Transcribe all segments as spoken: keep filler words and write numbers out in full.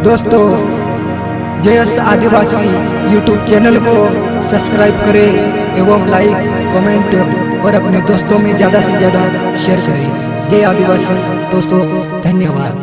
दोस्तों JAYS Adivasi YouTube channel को subscribe करें एवं लाइक कमेंट और अपने दोस्तों में ज़्यादा से ज़्यादा शेयर करें। जय आदिवासी दोस्तों, धन्यवाद।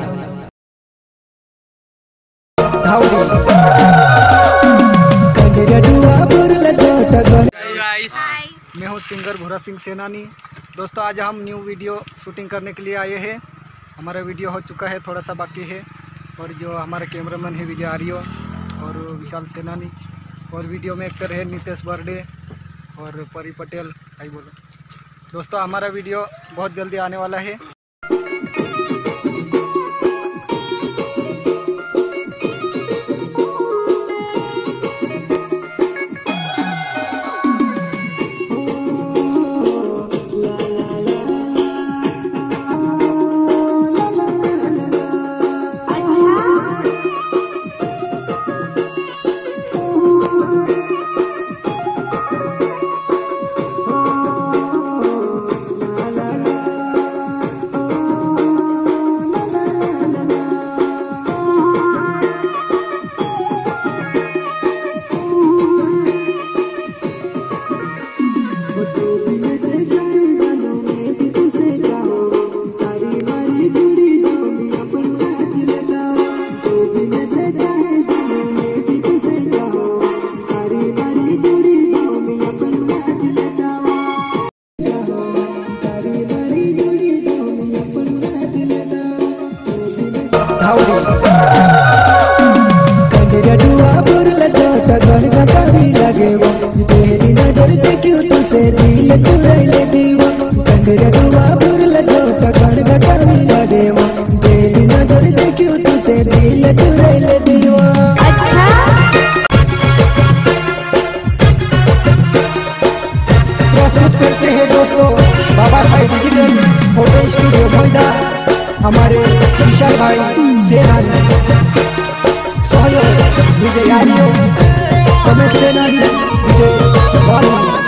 मैं हूँ सिंगर भूरा सिंह सेनानी। दोस्तों आज हम न्यू वीडियो शूटिंग करने के लिए आए हैं। हमारा वीडियो हो चुका है, थोड़ा सा बाकी है। और जो हमारे कैमरामैन है विजय आर्यो और विशाल सेनानी, और वीडियो में एक्टर है नितेश बर्डे और परी पटेल। आई बोलो दोस्तों, हमारा वीडियो बहुत जल्दी आने वाला है। तेरी नजर देखियो तुसे दिल तुरैले दीवा, कंदरे डुआ बुर लगो तकड़ घटावी लगेवा। तेरी नजर देखियो तुसे दिल तुरैले दीवा। अच्छा प्रस्तुत करते हैं दोस्तों Baba Saheb digital photo studio Noida, हमारे विशाल भाई सेनानी, सहयोग विजय आर्यो, रमेश सेनानी, विजय